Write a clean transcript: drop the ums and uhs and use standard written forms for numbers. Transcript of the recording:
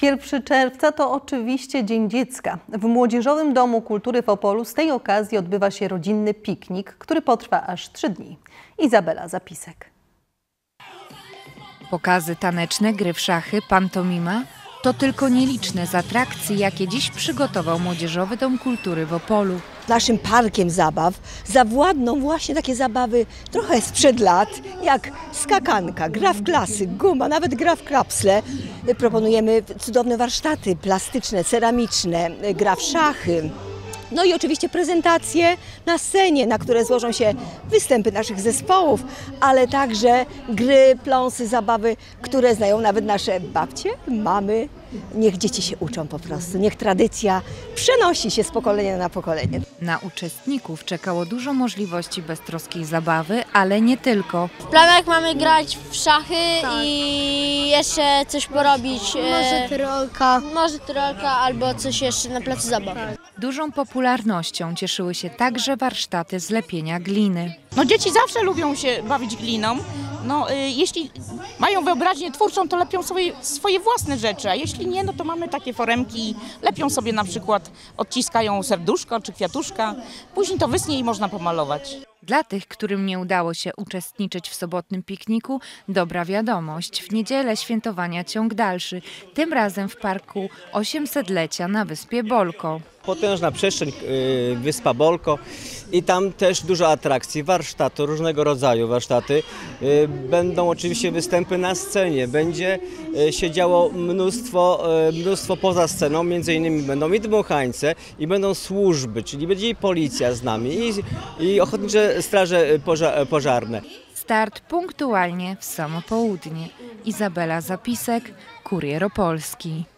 1 czerwca to oczywiście Dzień Dziecka. W Młodzieżowym Domu Kultury w Opolu z tej okazji odbywa się rodzinny piknik, który potrwa aż 3 dni. Izabela Zapisek. Pokazy taneczne, gry w szachy, pantomima to tylko nieliczne z atrakcji, jakie dziś przygotował Młodzieżowy Dom Kultury w Opolu. Naszym parkiem zabaw zawładną właśnie takie zabawy trochę sprzed lat, jak skakanka, gra w klasy, guma, nawet gra w krapsle. Proponujemy cudowne warsztaty plastyczne, ceramiczne, gra w szachy. No i oczywiście prezentacje na scenie, na które złożą się występy naszych zespołów, ale także gry, pląsy, zabawy, które znają nawet nasze babcie, mamy. Niech dzieci się uczą po prostu, niech tradycja przenosi się z pokolenia na pokolenie. Na uczestników czekało dużo możliwości beztroskiej zabawy, ale nie tylko. W planach mamy grać w szachy i jeszcze coś porobić. Może trolka. Może trolka albo coś jeszcze na placu zabaw. Dużą popularnością cieszyły się także warsztaty z lepienia gliny. No, dzieci zawsze lubią się bawić gliną. No, jeśli mają wyobraźnię twórczą, to lepią sobie swoje własne rzeczy, a jeśli nie, no to mamy takie foremki, lepią sobie na przykład, odciskają serduszko czy kwiatuszka, później to wyschnie i można pomalować. Dla tych, którym nie udało się uczestniczyć w sobotnim pikniku, dobra wiadomość. W niedzielę świętowania ciąg dalszy, tym razem w parku 800-lecia na wyspie Bolko. Potężna przestrzeń, wyspa Bolko i tam też dużo atrakcji, warsztaty, różnego rodzaju warsztaty. Będą oczywiście występy na scenie, będzie się działo mnóstwo poza sceną, między innymi będą i dmuchańce, i będą służby, czyli będzie i policja z nami, i ochotnicze straże pożarne. Start punktualnie w samo południe. Izabela Zapisek, Kurier Opolski.